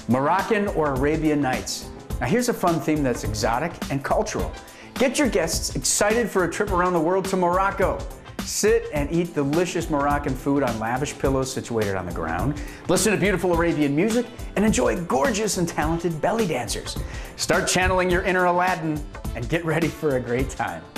Moroccan or Arabian Nights. Now here's a fun theme that's exotic and cultural. Get your guests excited for a trip around the world to Morocco. Sit and eat delicious Moroccan food on lavish pillows situated on the ground. Listen to beautiful Arabian music and enjoy gorgeous and talented belly dancers. Start channeling your inner Aladdin and get ready for a great time.